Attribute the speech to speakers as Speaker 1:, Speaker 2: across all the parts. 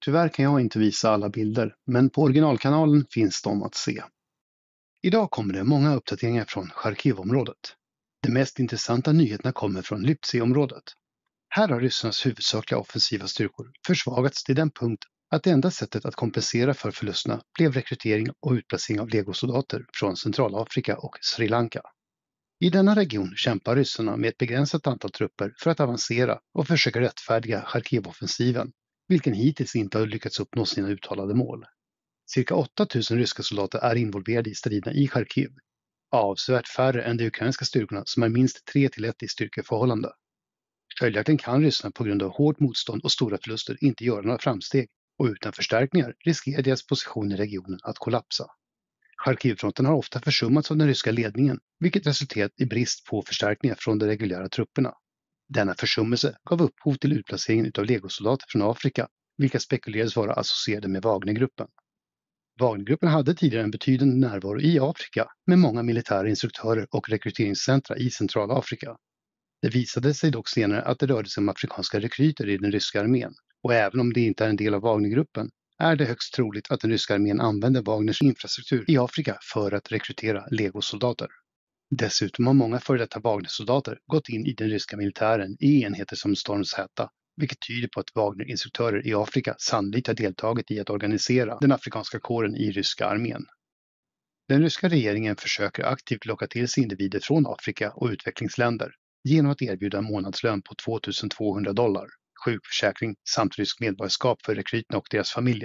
Speaker 1: Tyvärr kan jag inte visa alla bilder, men på originalkanalen finns de att se. Idag kommer det många uppdateringar från Charkivområdet. De mest intressanta nyheterna kommer från Liptsi-området. Här har ryssarnas huvudsakliga offensiva styrkor försvagats till den punkt att det enda sättet att kompensera för förlusterna blev rekrytering och utplacering av legosoldater från Centralafrika och Sri Lanka. I denna region kämpar ryssarna med ett begränsat antal trupper för att avancera och försöka rättfärdiga Charkiv-offensiven, vilken hittills inte har lyckats uppnå sina uttalade mål. Cirka 8000 ryska soldater är involverade i striderna i Charkiv, avsevärt färre än de ukrainska styrkorna som är minst 3-1 i styrkeförhållande. Följaktligen kan ryssarna på grund av hårt motstånd och stora förluster inte göra några framsteg, och utan förstärkningar riskerar deras position i regionen att kollapsa. Charkivfronten har ofta försummats av den ryska ledningen, vilket resulterat i brist på förstärkningar från de reguljära trupperna. Denna försummelse gav upphov till utplaceringen av legosoldater från Afrika, vilka spekulerades vara associerade med Wagnergruppen. Wagnergruppen hade tidigare en betydande närvaro i Afrika med många militära instruktörer och rekryteringscentra i Centralafrika. Det visade sig dock senare att det rörde sig om afrikanska rekryter i den ryska armén, och även om det inte är en del av Wagnergruppen är det högst troligt att den ryska armén använder Wagners infrastruktur i Afrika för att rekrytera legosoldater. Dessutom har många före detta Wagnersoldater gått in i den ryska militären i enheter som Storm Z, vilket tyder på att Wagner-instruktörer i Afrika sannolikt har deltagit i att organisera den afrikanska kåren i ryska armén. Den ryska regeringen försöker aktivt locka till sig individer från Afrika och utvecklingsländer genom att erbjuda en månadslön på $2200, sjukförsäkring samt rysk medborgarskap för rekryterna och deras familjer.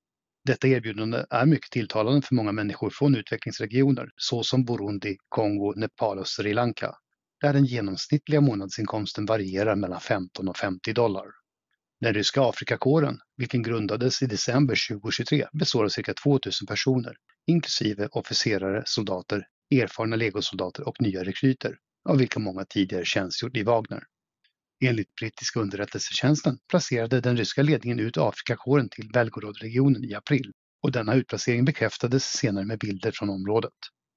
Speaker 1: Detta erbjudande är mycket tilltalande för många människor från utvecklingsregioner såsom Burundi, Kongo, Nepal och Sri Lanka, där den genomsnittliga månadsinkomsten varierar mellan $15 och $50. Den ryska Afrikakåren, vilken grundades i december 2023, består av cirka 2000 personer, inklusive officerare, soldater, erfarna legosoldater och nya rekryter, av vilka många tidigare tjänstgjort i Wagner. Enligt brittiska underrättelsetjänsten placerade den ryska ledningen ut Afrikakåren till Belgorod-regionen i april, och denna utplacering bekräftades senare med bilder från området.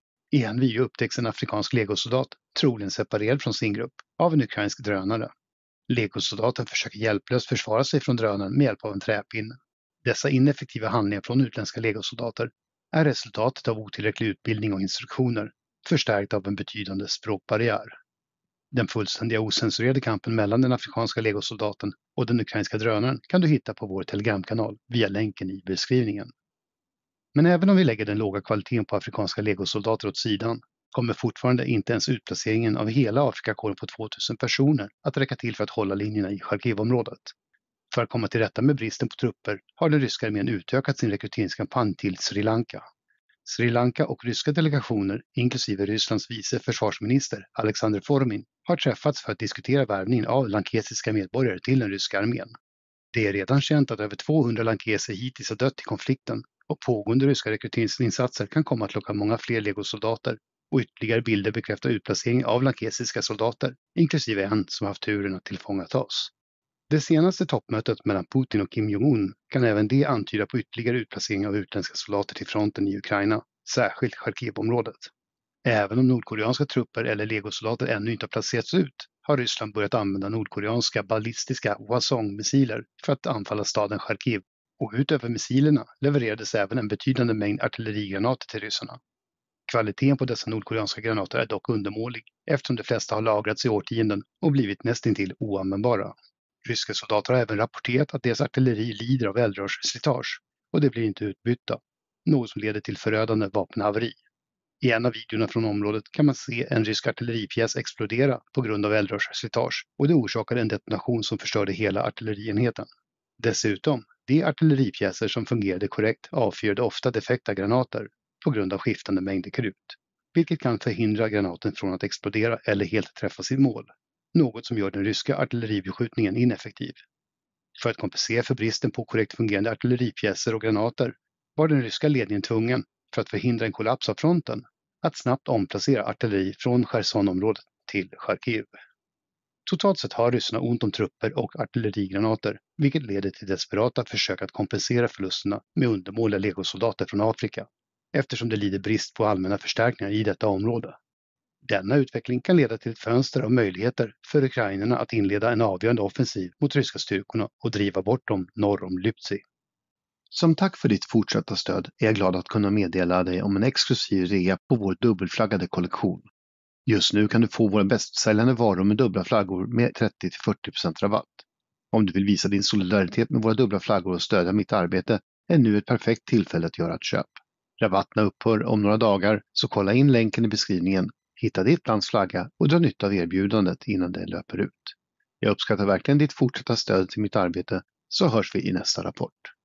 Speaker 1: I en video upptäcks en afrikansk legosoldat, troligen separerad från sin grupp, av en ukrainsk drönare. Legosoldaten försöker hjälplöst försvara sig från drönaren med hjälp av en träpinne. Dessa ineffektiva handlingar från utländska legosoldater är resultatet av otillräcklig utbildning och instruktioner, förstärkt av en betydande språkbarriär. Den fullständiga osensurerade kampen mellan den afrikanska legosoldaten och den ukrainska drönaren kan du hitta på vår telegramkanal via länken i beskrivningen. Men även om vi lägger den låga kvaliteten på afrikanska legosoldater åt sidan kommer fortfarande inte ens utplaceringen av hela Afrikakåren på 2000 personer att räcka till för att hålla linjerna i Charkivområdet. För att komma till rätta med bristen på trupper har den ryska armén utökat sin rekryteringskampanj till Sri Lanka. Sri Lanka och ryska delegationer, inklusive Rysslands vice försvarsminister Alexander Formin, har träffats för att diskutera värvningen av lankesiska medborgare till den ryska armén. Det är redan känt att över 200 lankeser hittills har dött i konflikten, och pågående ryska rekryteringsinsatser kan komma att locka många fler legosoldater, och ytterligare bilder bekräftar utplacering av lankesiska soldater, inklusive en som haft turen att tillfångatas. Det senaste toppmötet mellan Putin och Kim Jong-un kan även det antyda på ytterligare utplacering av utländska soldater till fronten i Ukraina, särskilt Charkivområdet. Även om nordkoreanska trupper eller legosoldater ännu inte har placerats ut, har Ryssland börjat använda nordkoreanska ballistiska Hwasong-missiler för att anfalla staden Charkiv, och utöver missilerna levererades även en betydande mängd artillerigranater till ryssarna. Kvaliteten på dessa nordkoreanska granater är dock undermålig, eftersom de flesta har lagrats i årtionden och blivit nästintill oanvändbara. Ryska soldater har även rapporterat att deras artilleri lider av eldrörsslitage, och det blir inte utbytta, något som leder till förödande vapenhaveri. I en av videorna från området kan man se en rysk artilleripjäs explodera på grund av eldrörsslitage, och det orsakade en detonation som förstörde hela artillerienheten. Dessutom, de artilleripjäser som fungerade korrekt avfyrade ofta defekta granater på grund av skiftande mängder krut, vilket kan förhindra granaten från att explodera eller helt träffa sitt mål, något som gör den ryska artilleribeskjutningen ineffektiv. För att kompensera för bristen på korrekt fungerande artilleripjäser och granater var den ryska ledningen tvungen, för att förhindra en kollaps av fronten, att snabbt omplacera artilleri från Chersonområdet till Charkiv. Totalt sett har ryssarna ont om trupper och artillerigranater, vilket leder till desperata försök att kompensera förlusterna med undermåliga legosoldater från Afrika, eftersom det lider brist på allmänna förstärkningar i detta område. Denna utveckling kan leda till ett fönster av möjligheter för ukrainarna att inleda en avgörande offensiv mot ryska styrkorna och driva bort dem norr om Liptsi. Som tack för ditt fortsatta stöd är jag glad att kunna meddela dig om en exklusiv rea på vår dubbelflaggade kollektion. Just nu kan du få våra bästsäljande varor med dubbla flaggor med 30-40% rabatt. Om du vill visa din solidaritet med våra dubbla flaggor och stödja mitt arbete är nu ett perfekt tillfälle att göra ett köp. Rabatterna upphör om några dagar, så kolla in länken i beskrivningen, hitta ditt lands flagga och dra nytta av erbjudandet innan det löper ut. Jag uppskattar verkligen ditt fortsatta stöd till mitt arbete, så hörs vi i nästa rapport.